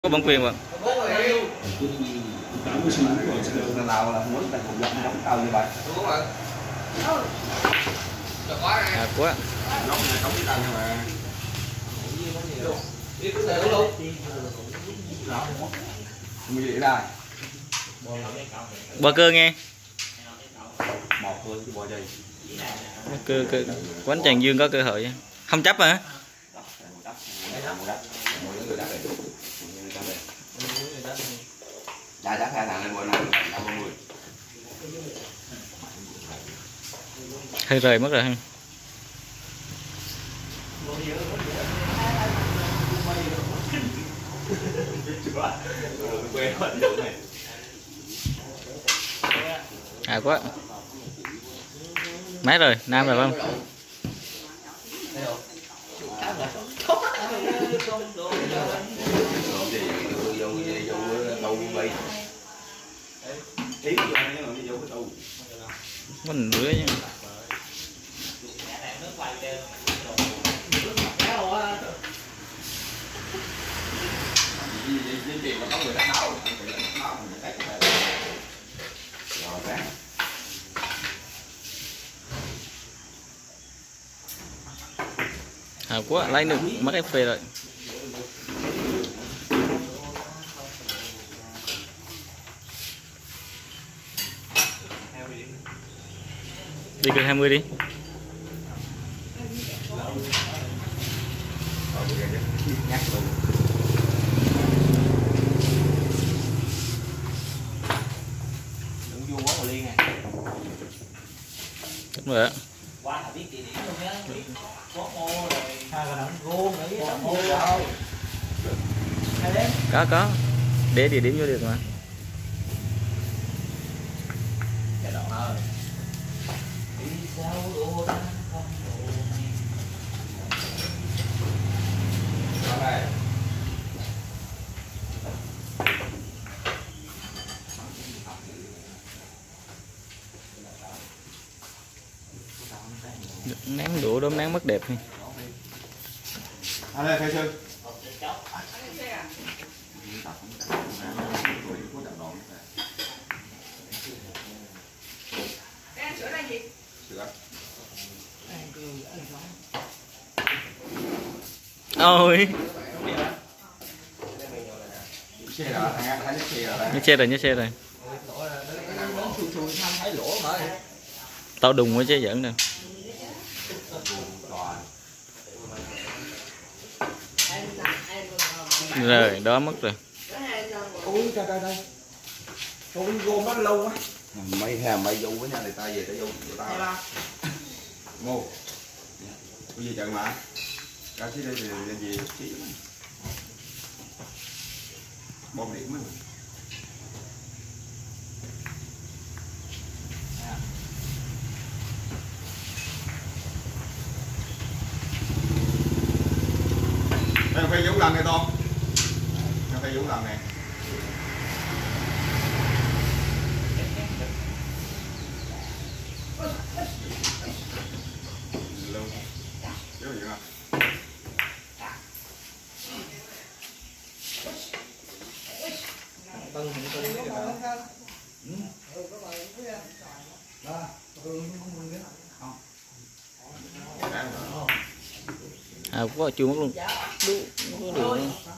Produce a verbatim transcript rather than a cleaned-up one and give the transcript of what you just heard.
có bản quyền mà. À, quá. Bò cơ nghe. Cơ cơ quánh Tràng Dương có cơ hội không chấp hả? Hơi rời mất rồi ha. À quá. Mấy rồi, nam rồi không? Mình rưỡi nha. À quá, lấy được mất ép pê rồi. Đi cược hai mươi đi. Đúng rồi ạ. Có có. Để địa điểm vô được mà. Nắng đũa đốm nắng mất đẹp đi. À đây khai sư. Ôi. Nhớ xe rồi, nhớ xe rồi. Tao đùng quá chứ giỡn nè. Rồi, đó mất rồi. Ui trời trời trời. Ôi gom nó lâu quá. Mấy hàng mấy vụ với nhau người ta về ta vô người ta. Ngô. Cái gì trận mà. Cá xí đây thì làm gì xí. Bom điện mới. Đây phải Dũng lần này Tom. Đây Dũng lần này. Luôn. Chứ gì không? Tân hình tân cái đó. Ừ. Ừ có bài cái đó. Ừ không mừng nữa. Không. À quá chưa mất luôn. Đúng, đúng, đúng.